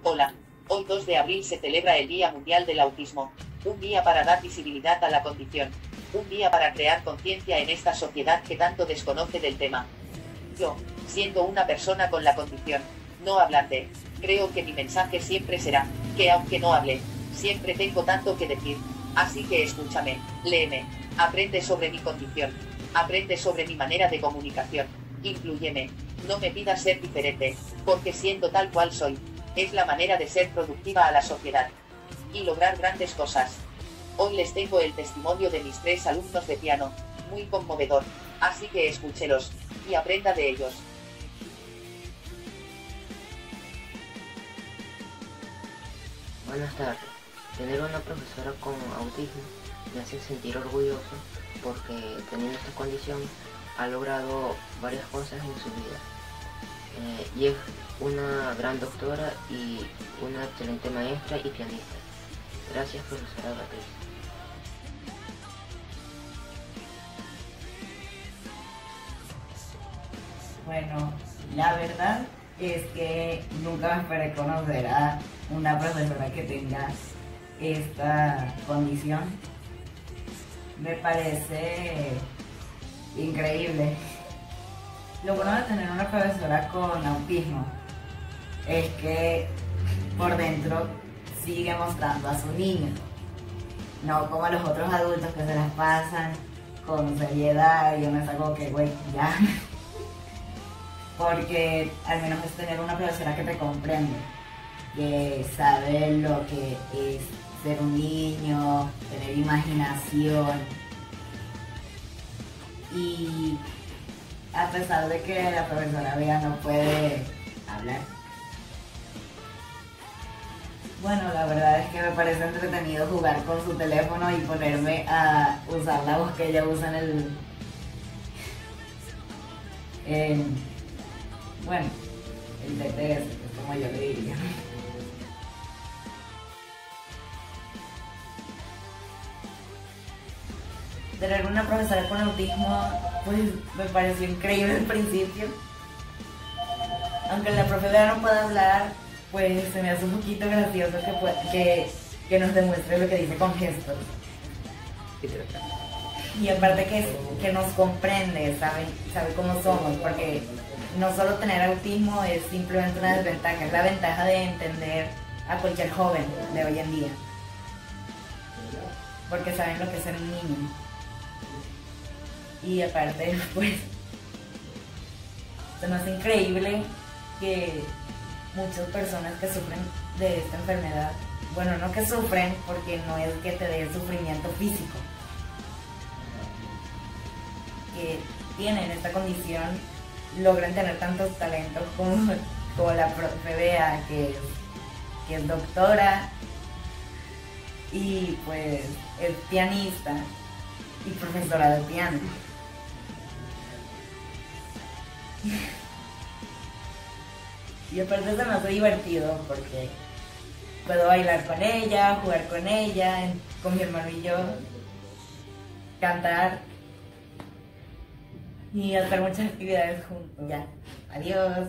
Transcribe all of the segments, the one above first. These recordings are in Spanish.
Hola. Hoy 2 de abril se celebra el Día Mundial del Autismo. Un día para dar visibilidad a la condición. Un día para crear conciencia en esta sociedad que tanto desconoce del tema. Yo, siendo una persona con la condición no hablante, creo que mi mensaje siempre será, que aunque no hable, siempre tengo tanto que decir. Así que escúchame, léeme, aprende sobre mi condición, aprende sobre mi manera de comunicación, inclúyeme, no me pidas ser diferente, porque siendo tal cual soy, es la manera de ser productiva a la sociedad y lograr grandes cosas. Hoy les tengo el testimonio de mis 3 alumnos de piano, muy conmovedor, así que escúchelos, y aprenda de ellos. Buenas tardes. Tener una profesora con autismo me hace sentir orgulloso porque teniendo esta condición ha logrado varias cosas en su vida. Y es una gran doctora y una excelente maestra y pianista. Gracias, profesora Beatriz. Bueno, la verdad es que nunca me esperé conocer a una profesora que tenga esta condición. Me parece increíble. Lo bueno de tener una profesora con autismo es que por dentro sigue mostrando a su niño, no como a los otros adultos que se las pasan con seriedad y uno está como que, güey, ya. Porque al menos es tener una profesora que te comprende, que sabe lo que es ser un niño, tener imaginación. Y a pesar de que la profesora Bea no puede hablar, bueno, la verdad es que me parece entretenido jugar con su teléfono y ponerme a usar la voz que ella usa bueno, el TTS, que es como yo le diría. Tener una profesora con autismo, pues me pareció increíble al principio. Aunque la profesora no pueda hablar, pues se me hace un poquito gracioso que nos demuestre lo que dice con gestos. Y aparte que nos comprende, sabe cómo somos, porque no solo tener autismo es simplemente una desventaja, es la ventaja de entender a cualquier joven de hoy en día, porque saben lo que es ser un niño. Y aparte, pues, se me hace increíble que muchas personas que sufren de esta enfermedad, bueno, no que sufren porque no es que te dé sufrimiento físico, que tienen esta condición, logran tener tantos talentos como la profe Bea, que es doctora y pues es pianista y profesora de piano. Y aparte se me hace divertido porque puedo bailar con ella, jugar con ella, con mi hermano y yo, cantar y hacer muchas actividades juntos. Ya, adiós.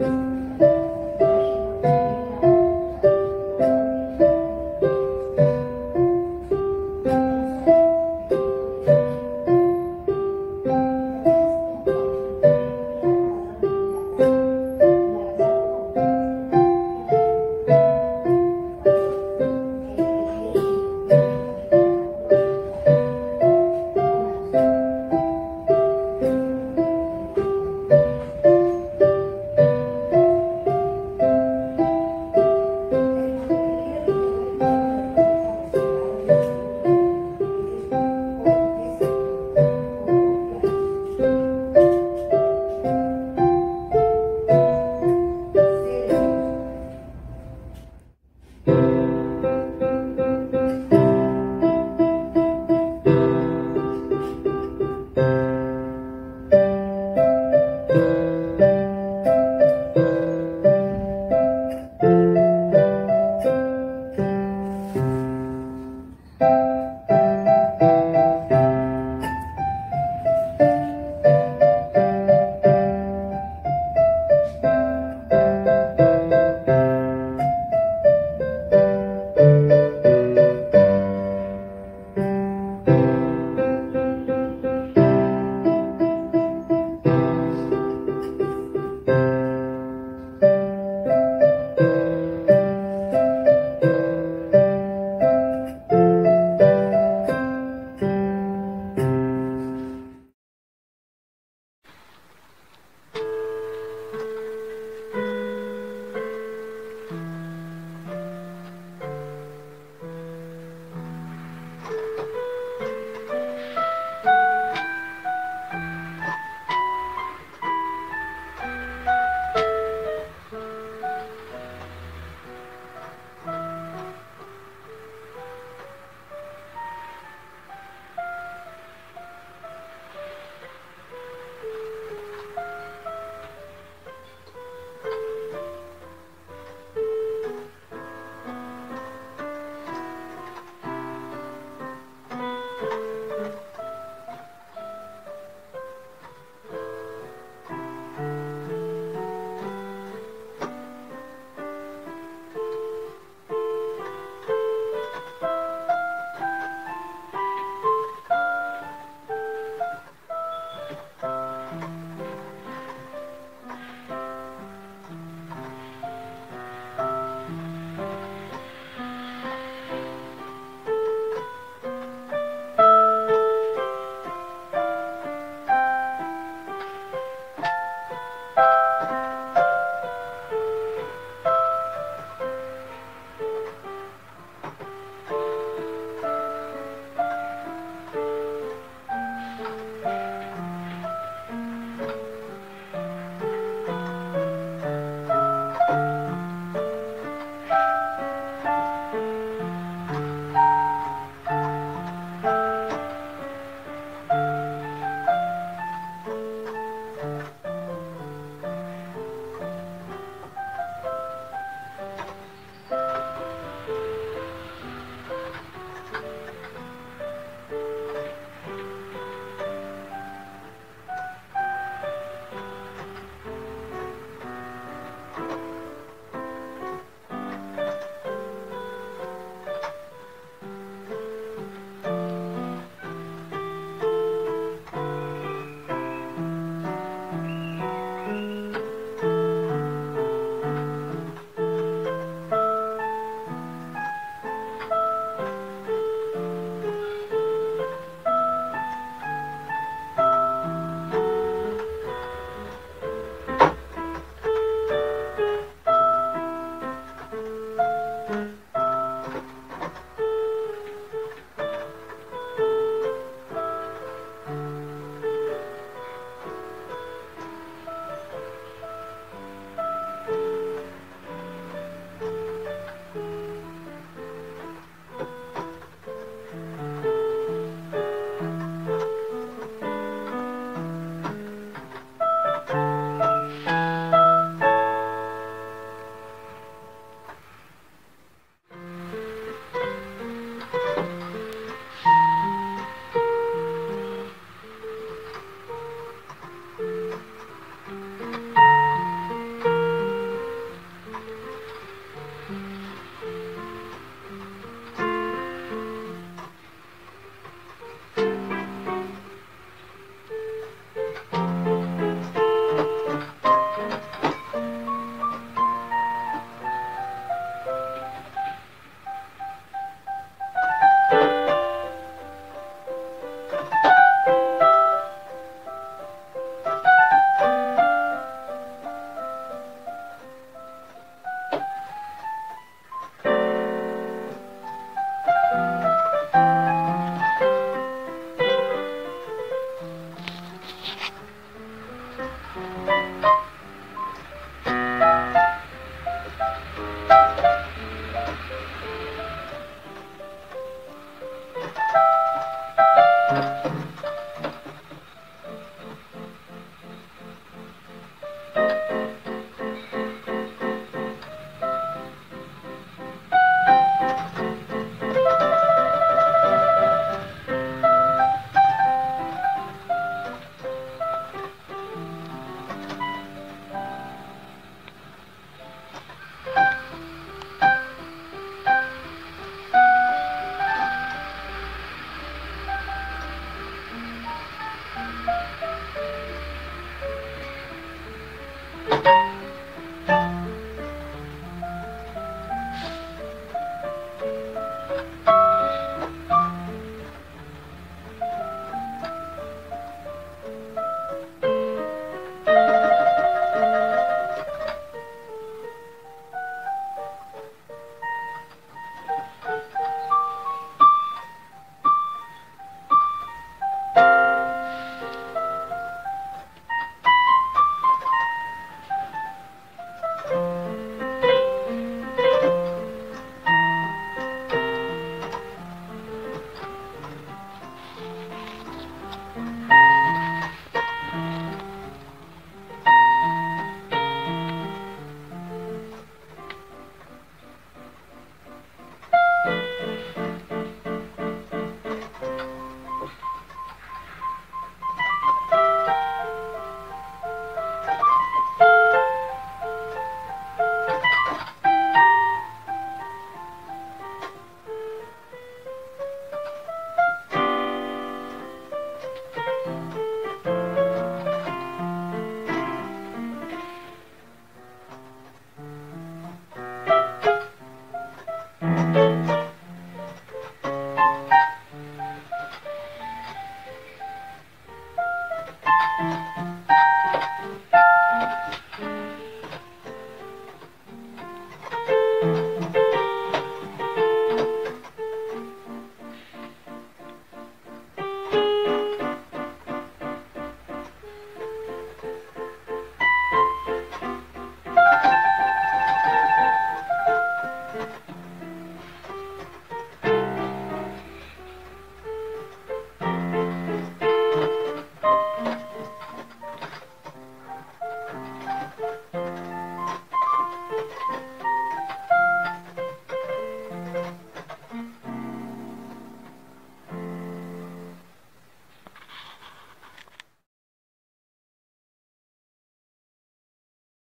Bye.